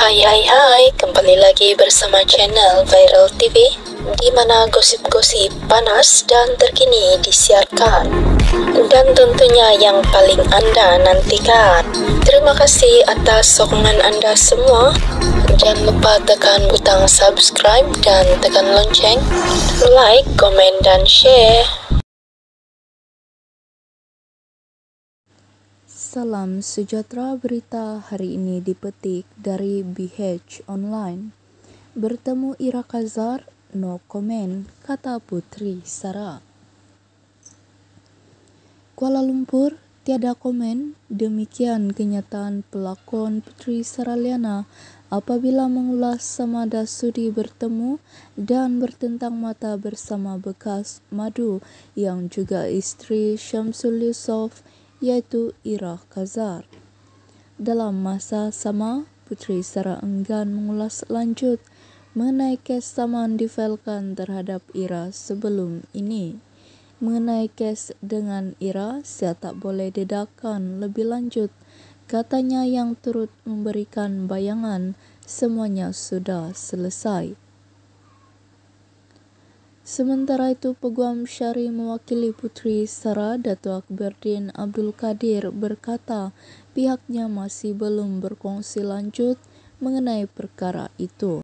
Hai, kembali lagi bersama channel Viral TV, di mana gosip-gosip panas dan terkini disiarkan, dan tentunya yang paling Anda nantikan. Terima kasih atas sokongan Anda semua. Jangan lupa tekan butang subscribe dan tekan lonceng, like, komen, dan share. Salam sejahtera, berita hari ini dipetik dari BH Online. Bertemu Ira Kazar, no komen, kata Putri Sara. Kuala Lumpur, tiada komen, demikian kenyataan pelakon Putri Sara Liana apabila mengulas samada sudi bertemu dan bertentang mata bersama bekas madu yang juga isteri Syamsul Yusof, yaitu Ira Kazar. Dalam masa sama, Putri Sara enggan mengulas lanjut mengenai kes saman difailkan terhadap Ira sebelum ini. Mengenai kes dengan Ira, saya tak boleh dedakan lebih lanjut, katanya yang turut memberikan bayangan semuanya sudah selesai. Sementara itu, Peguam Syari mewakili Putri Sara, Datuk Akberdin Abdul Kadir, berkata pihaknya masih belum berkongsi lanjut mengenai perkara itu.